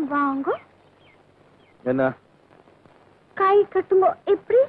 வாங்க. என்ன? கை கட்டுங்க. எப்படி?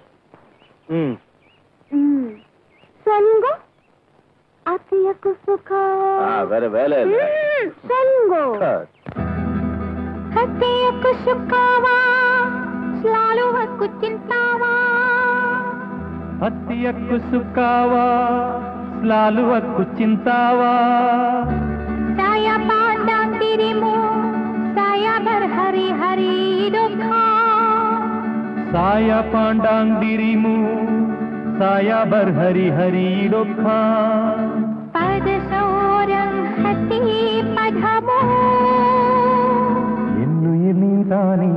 சொல்லுங்க. அத்தியக்கு சுகா. வேற வேலை இல்ல. சொல்லுங்க. அத்தியக்கு சுகாவா ஸ்லாலுவக்கு சிந்தாவா. அத்தியக்கு சுகாவா ஸ்லாலுவக்கு சிந்தாவா. साया पांडांग दिरिमु साया बर हरी हरी दुखा. साया पांडांग दिरिमु साया बर हरी हरी दुखा. पद सोरं हती पधमो. என்னுயிர் நீதானே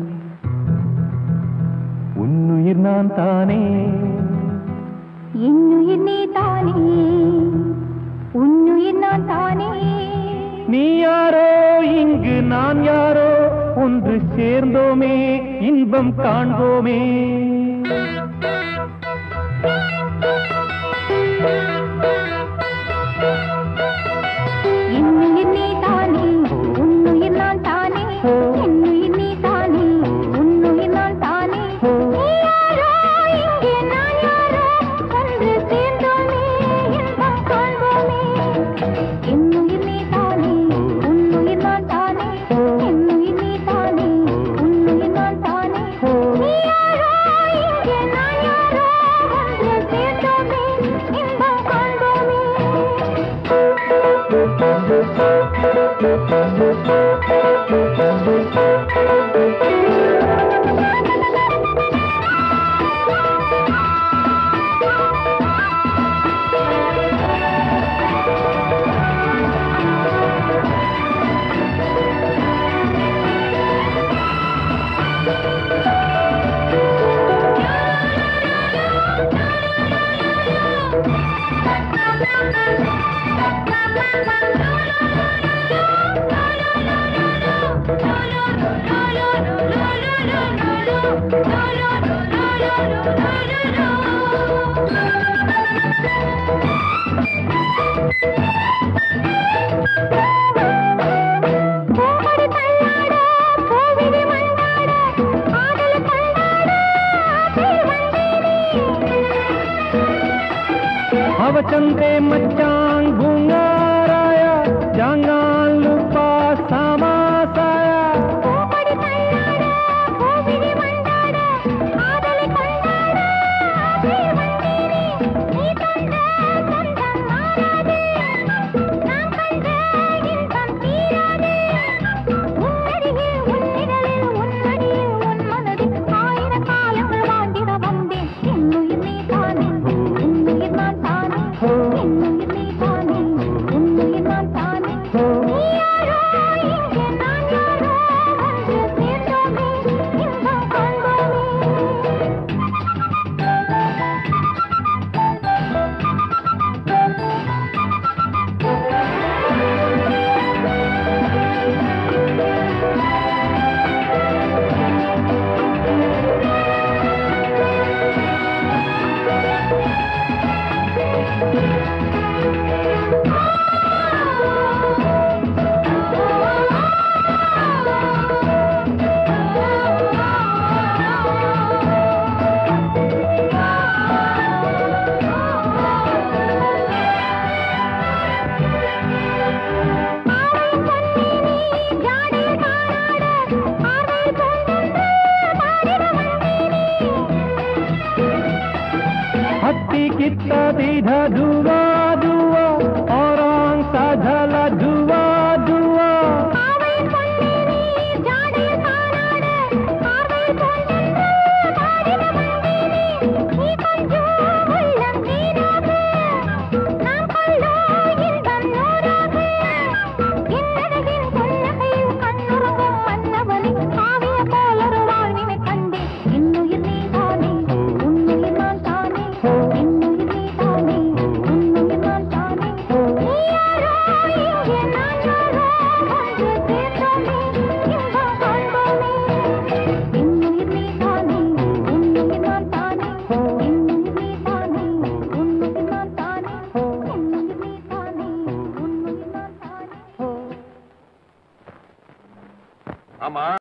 உன்னுயிர் நான் தானே. என்னுயிர் நீதானே உன்னுயிர் நான் தானே. நீ யாரோ இங்கு நான் யாரோ ஒன்று சேர்ந்தோமே இன்பம் காண்போமே. என்னுயிர் நீதானே உன்னுயிர் நான் தானே. என்னுயிர் நீதானே உன்னுயிர் நான் தானே. நீ யாரோ இங்கே நான் யாரோ ஒன்று சேர்ந்தோமே இன்பம் காண்போமே. என்னுயிர் நீதானே உன்னுயிர் நான் தானே. என்னுயிர் நீதானே உன்னுயிர் நான் தானே. நீ யாரோ இங்கே நான் ஆமா